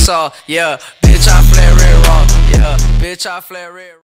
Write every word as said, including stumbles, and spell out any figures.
saw. Yeah, bitch, I flare red raw. Yeah, bitch, I flare red.